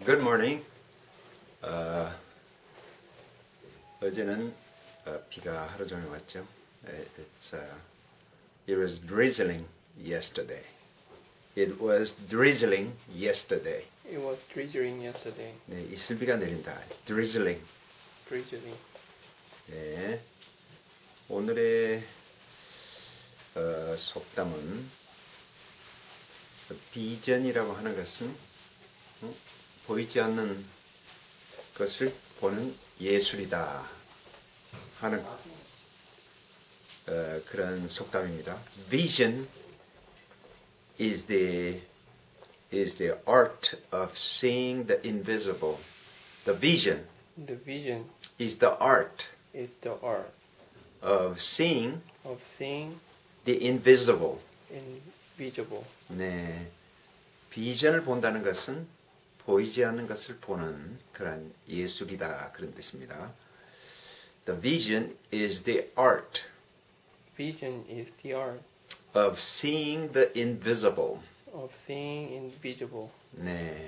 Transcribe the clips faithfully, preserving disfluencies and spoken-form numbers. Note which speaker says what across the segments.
Speaker 1: Good morning. 어, 어제는 어, 비가 하루 종일 왔죠. It's, uh, it was drizzling yesterday. It was drizzling yesterday.
Speaker 2: It was drizzling yesterday.
Speaker 1: 네, 이슬비가 내린다. Drizzling.
Speaker 2: Drizzling.
Speaker 1: 네. 오늘의 어, 속담은 비전이라고 하는 것은 어? 보이지 않는 것을 보는 예술이다 하는 어, 그런 속담입니다. Vision is the is the art of seeing the invisible. The vision
Speaker 2: The vision
Speaker 1: is the art
Speaker 2: is the art
Speaker 1: of seeing
Speaker 2: of seeing
Speaker 1: the invisible.
Speaker 2: invisible.
Speaker 1: 네, 비전을 본다는 것은 보이지 않는 것을 보는 그런 예술이다 그런 뜻입니다. The vision is the art
Speaker 2: Vision is the art
Speaker 1: of seeing the invisible.
Speaker 2: of seeing invisible.
Speaker 1: 네,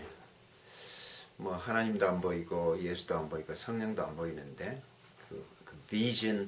Speaker 1: 뭐 하나님도 안 보이고 예수도 안 보이고 성령도 안 보이는데 그, 그 비전이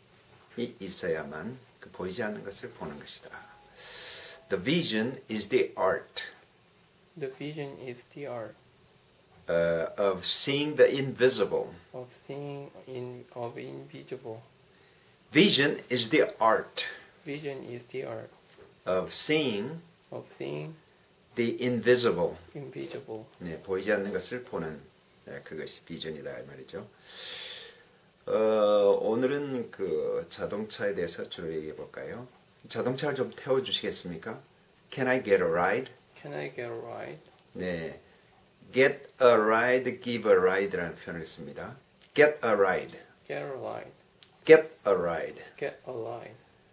Speaker 1: 있어야만 그 보이지 않는 것을 보는 것이다. The vision is the art
Speaker 2: The vision is the art
Speaker 1: uh, of seeing the invisible.
Speaker 2: of seeing in of invisible.
Speaker 1: Vision is the art
Speaker 2: Vision is the art
Speaker 1: of seeing
Speaker 2: of seeing
Speaker 1: the invisible.
Speaker 2: invisible.
Speaker 1: 네, 보이지 않는 것을 보는 네, 그것이 비전이다 이 말이죠. 어, 오늘은 그 자동차에 대해서 주로 얘기해 볼까요? 자동차를 좀 태워 주시겠습니까? Can I get a ride?
Speaker 2: Can I get a ride?
Speaker 1: 네, get a ride, give a ride라는 표현을 씁니다. Get a ride,
Speaker 2: Get a ride.
Speaker 1: get a ride,
Speaker 2: Get a ride.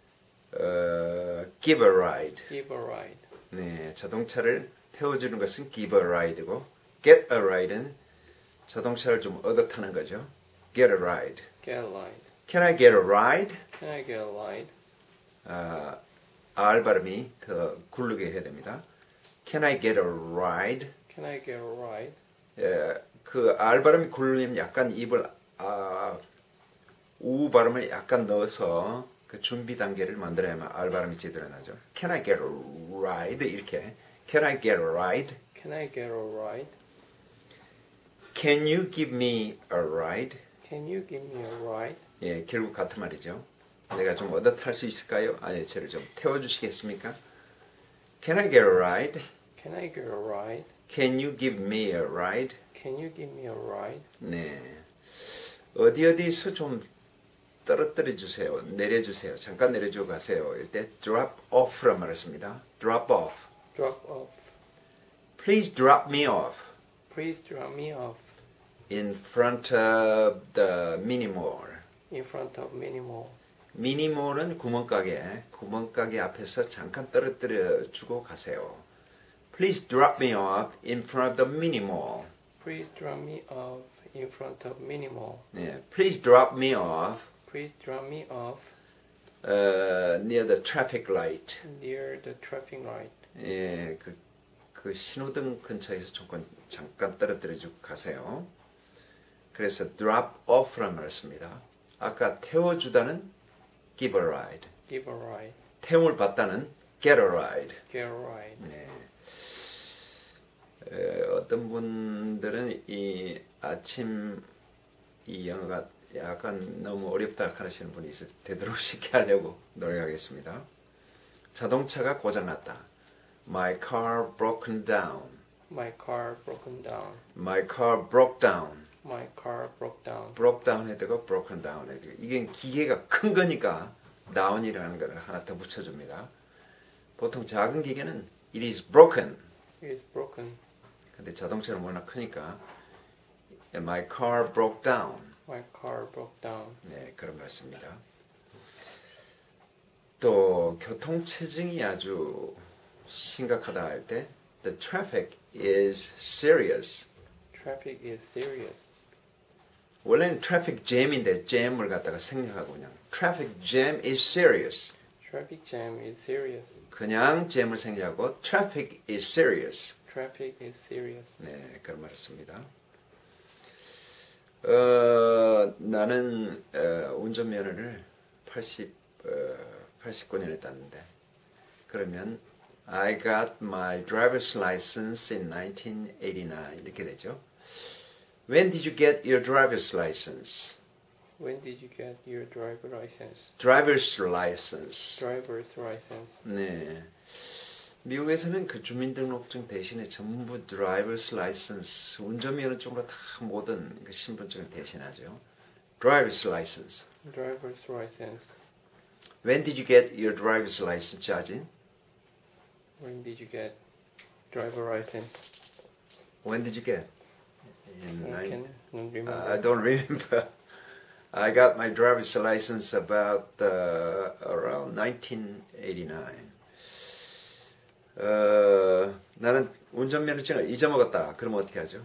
Speaker 1: 어, give a ride.
Speaker 2: Give a ride.
Speaker 1: 네, 자동차를 태워주는 것은 give a ride고 get a ride는 자동차를 좀 얻어 타는 거죠. Get a ride.
Speaker 2: Get a ride.
Speaker 1: Can I get a ride?
Speaker 2: Can I get a ride?
Speaker 1: 아, R 발음이 더 굴르게 해야 됩니다. Can I get a ride?
Speaker 2: Can I get a ride?
Speaker 1: 예, 그 R 발음이 굴리면 약간 입을 아, 우 발음을 약간 넣어서 그 준비 단계를 만들어야만 R 발음이 제대로 나죠. Can I get a ride? 이렇게 Can I get a ride?
Speaker 2: Can I get a ride?
Speaker 1: Can you give me a ride?
Speaker 2: Can you give me a ride?
Speaker 1: 예, 결국 같은 말이죠. 내가 좀 얻어 탈 수 있을까요? 아니, 저를 좀 태워주시겠습니까? Can I get a ride?
Speaker 2: Can I get a ride?
Speaker 1: Can you give me a ride?
Speaker 2: Can you give me a ride?
Speaker 1: 네. 어디 어디서 좀 떨어뜨려 주세요. 내려주세요. 잠깐 내려주고 가세요. 이때 drop off란 말을 씁니다. drop off.
Speaker 2: Drop off.
Speaker 1: Please drop me off
Speaker 2: Please drop me off
Speaker 1: in front of the mini mall.
Speaker 2: in front of mini mall.
Speaker 1: 미니몰은 구멍가게, 구멍가게 앞에서 잠깐 떨어뜨려 주고 가세요. Please drop me off in front of the mini mall.
Speaker 2: Please drop me off in front of mini mall.
Speaker 1: 네, please drop me off
Speaker 2: Please drop me off
Speaker 1: uh, near the traffic light.
Speaker 2: near the traffic light.
Speaker 1: 예, 그, 그 신호등 근처에서 잠깐, 잠깐 떨어뜨려 주고 가세요. 그래서 drop off란 말을 씁니다. 아까 태워주다는 give a ride.
Speaker 2: Give a ride.
Speaker 1: 태움을 받다는 get a ride.
Speaker 2: Get a ride.
Speaker 1: 네. 에, 어떤 분들은 이 아침 이 영어가 약간 너무 어렵다 하시는 분이 있어요. 되도록 쉽게 하려고 노력하겠습니다. 자동차가 고장났다. My car broken down.
Speaker 2: My car broken down.
Speaker 1: My car broke down.
Speaker 2: My car broke down.
Speaker 1: broke down 해두고 broken down 해두고 이게 기계가 큰 거니까 down이라는 걸 하나 더 붙여줍니다. 보통 작은 기계는 it is broken.
Speaker 2: It is broken.
Speaker 1: 근데 자동차는 워낙 크니까 my car broke down.
Speaker 2: My car broke down.
Speaker 1: 네, 그런 걸 씁니다. 또 교통체증이 아주 심각하다 할 때 the traffic is serious.
Speaker 2: Traffic is serious.
Speaker 1: 원래는 traffic jam인데 jam을 갖다가 생략하고 그냥 traffic jam is serious.
Speaker 2: Traffic jam is serious.
Speaker 1: 그냥 jam을 생략하고 traffic is serious.
Speaker 2: Traffic is serious.
Speaker 1: 네, 그런 말을 씁니다. 어, 나는 어, 운전면허를 팔십, 어, 팔십구 년에 땄는데 그러면 I got my driver's license in nineteen eighty-nine 이렇게 되죠. When did you get your driver's license?
Speaker 2: When did you get your driver license?
Speaker 1: Driver's license.
Speaker 2: Driver's license.
Speaker 1: 네. 미국에서는 그 주민등록증 대신에 전부 driver's license, 운전면허증으로 다 모든 그 신분증을 대신하죠. Driver's license.
Speaker 2: Driver's license.
Speaker 1: When did you get your driver's license, 자진?
Speaker 2: When did you get driver license?
Speaker 1: When did you get? In
Speaker 2: I
Speaker 1: nine,
Speaker 2: can remember.
Speaker 1: I don't remember. I got my driver's license about uh, around nineteen eighty-nine. 어, 나는 운전면허증을 잊어먹었다. 그러면 어떻게 하죠?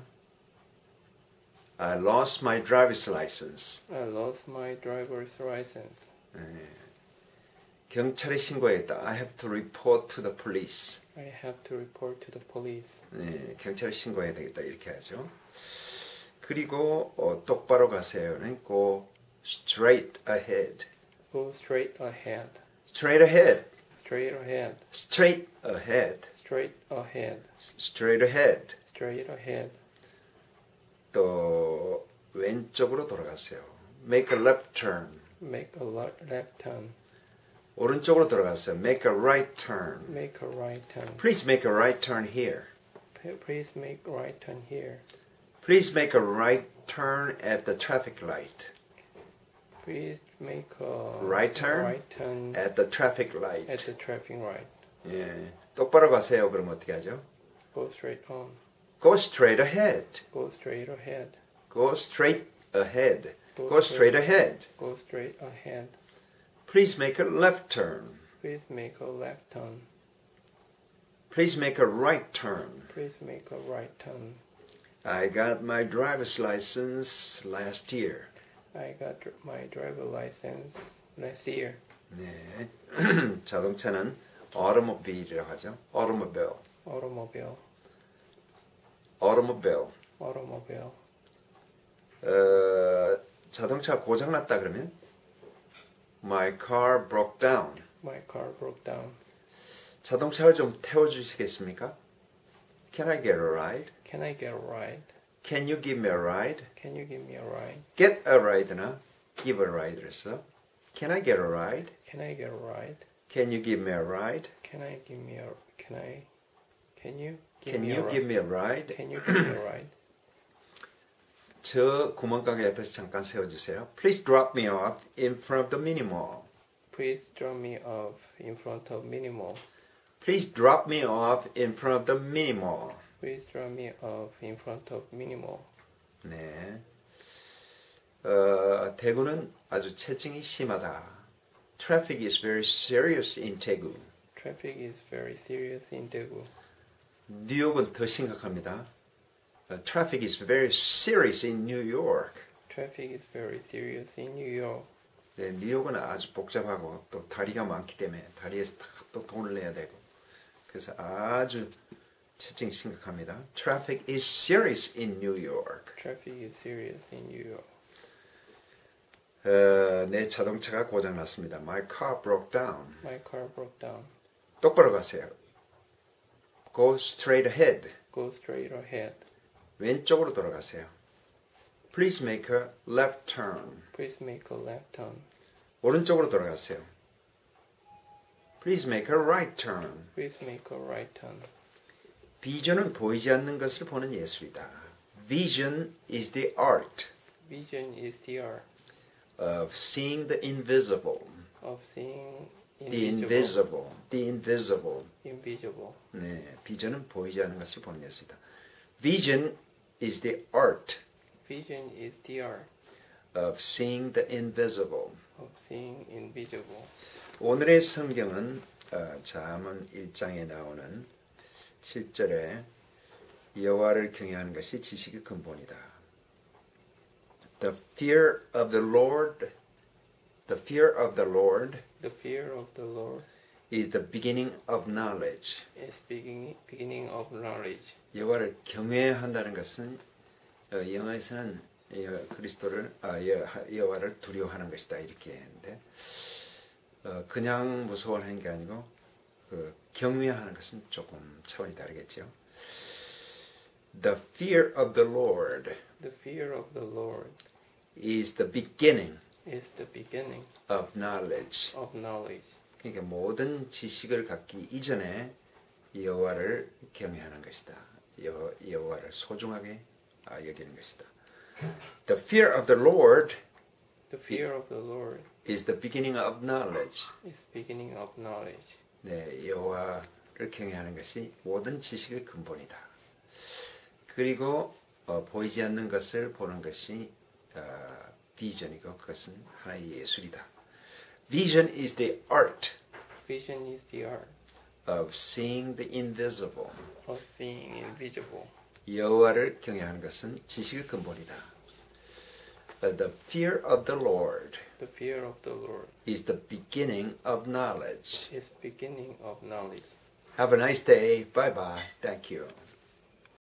Speaker 1: I lost my driver's license.
Speaker 2: I lost my driver's license.
Speaker 1: 네. 경찰에 신고해야겠다. I have to report to the police.
Speaker 2: I have to report to the police.
Speaker 1: 네, 경찰에 신고해야 되겠다. 이렇게 하죠. 그리고 어, 똑바로 가세요는 go straight ahead.
Speaker 2: Go straight ahead.
Speaker 1: Straight ahead.
Speaker 2: Straight ahead.
Speaker 1: Straight ahead.
Speaker 2: Straight ahead.
Speaker 1: Straight ahead.
Speaker 2: Straight ahead.
Speaker 1: 또 왼쪽으로 돌아가세요. Make a left turn.
Speaker 2: Make a le- left turn.
Speaker 1: 오른쪽으로 돌아가세요. Make a right turn.
Speaker 2: Make a right turn.
Speaker 1: Please make a right turn here.
Speaker 2: P- Please make a right turn here.
Speaker 1: Please make a right turn at the traffic light.
Speaker 2: Please make a
Speaker 1: Right turn?
Speaker 2: right turn
Speaker 1: At the traffic light.
Speaker 2: at the traffic light.
Speaker 1: 예, 똑바로 가세요. 그럼 어떻게 하죠?
Speaker 2: Go straight on.
Speaker 1: Go straight ahead.
Speaker 2: Go straight ahead.
Speaker 1: Go straight ahead. Go straight ahead.
Speaker 2: Go straight ahead.
Speaker 1: Please make a left turn.
Speaker 2: Please make a left turn.
Speaker 1: Please make a right turn.
Speaker 2: Please make a right turn.
Speaker 1: I got my driver's license last year.
Speaker 2: I got dr- my driver license last year.
Speaker 1: 네. 자동차는 automobile이라고 하죠. automobile.
Speaker 2: Automobile.
Speaker 1: automobile.
Speaker 2: Automobile.
Speaker 1: 어, 자동차 고장났다 그러면 My car broke down.
Speaker 2: My car broke down.
Speaker 1: 자동차를 좀 태워주시겠습니까? Can I get a ride?
Speaker 2: Can I get a ride?
Speaker 1: Can you give me a ride?
Speaker 2: Can you give me a ride?
Speaker 1: Get a ride나 give a ride 그랬어. Can I get a ride?
Speaker 2: Can I get a ride?
Speaker 1: Can you give me a ride?
Speaker 2: Can I give me a can I can you give
Speaker 1: Can
Speaker 2: me
Speaker 1: you
Speaker 2: a
Speaker 1: give
Speaker 2: ride?
Speaker 1: me a ride?
Speaker 2: Can you give me a ride?
Speaker 1: 저 구멍가게 옆에서 잠깐 세워주세요. Please drop me off in front of the mini mall.
Speaker 2: Please drop me off in front of mini mall.
Speaker 1: Please drop me off in front of the mini mall.
Speaker 2: Please drop me off in front of mini mall.
Speaker 1: 네. 어, 대구는 아주 체증이 심하다. Traffic is very serious in Daegu.
Speaker 2: Traffic is very serious in Daegu.
Speaker 1: 뉴욕은 더 심각합니다. Uh, traffic is very serious in New York.
Speaker 2: Traffic is very serious in New York.
Speaker 1: 네, 뉴욕은 아주 복잡하고 또 다리가 많기 때문에 다리에서 또 돈을 내야 되고 그래서 아주 체증이 심각합니다. Traffic is serious in New York.
Speaker 2: Traffic is serious in New York.
Speaker 1: 어, 내 자동차가 고장났습니다. My car broke down.
Speaker 2: My car broke down.
Speaker 1: 똑바로 가세요. Go straight ahead.
Speaker 2: Go straight ahead.
Speaker 1: 왼쪽으로 돌아가세요. Please make a left turn.
Speaker 2: Please make a left turn.
Speaker 1: 오른쪽으로 돌아가세요. Please make a right turn.
Speaker 2: Please make a right turn.
Speaker 1: 비전은 보이지 않는 것을 보는 예술이다. Vision is the art
Speaker 2: Vision is the art
Speaker 1: of seeing the invisible.
Speaker 2: of seeing
Speaker 1: The
Speaker 2: invisible.
Speaker 1: invisible. The invisible.
Speaker 2: Invisible.
Speaker 1: 네, 비전은 보이지 않는 것을 보는 예술이다. Vision is the art
Speaker 2: Vision is the art
Speaker 1: of seeing the invisible.
Speaker 2: of seeing invisible.
Speaker 1: 오늘의 성경은 어, 잠언 일 장에 나오는 칠 절에 여호와를 경외하는 것이 지식의 근본이다. The fear of the Lord, the fear of the Lord
Speaker 2: The fear of the Lord
Speaker 1: is the beginning of knowledge.
Speaker 2: is beginning beginning of knowledge.
Speaker 1: 여호와를 경외한다는 것은 어, 영어에서는 여, 그리스도를 아, 여, 여호와를 두려워하는 것이다 이렇게 했는데 어, 그냥 무서워하는 게 아니고 그 경외하는 것은 조금 차원이 다르겠죠. The fear of the Lord
Speaker 2: The fear of the Lord
Speaker 1: is the beginning
Speaker 2: is the beginning
Speaker 1: of knowledge.
Speaker 2: of knowledge.
Speaker 1: 그러니까 모든 지식을 갖기 이전에 여호와를 경외하는 것이다. 여, 여호와를 소중하게 아, 여기는 것이다. The fear of the Lord
Speaker 2: The fear of the Lord
Speaker 1: is the beginning of knowledge.
Speaker 2: is beginning of knowledge.
Speaker 1: 네, 여호와를 경외하는 것이 모든 지식의 근본이다. 그리고 어, 보이지 않는 것을 보는 것이 어, 비전이고 그것은 하나의 예술이다. Vision is the art
Speaker 2: Vision is the art
Speaker 1: of seeing the invisible.
Speaker 2: of seeing invisible.
Speaker 1: 여호와를 경외하는 것은 지식의 근본이다. Uh, the fear of the Lord
Speaker 2: The fear of the Lord
Speaker 1: is the beginning of knowledge.
Speaker 2: is beginning of knowledge.
Speaker 1: Have a nice day. Bye bye. Thank you.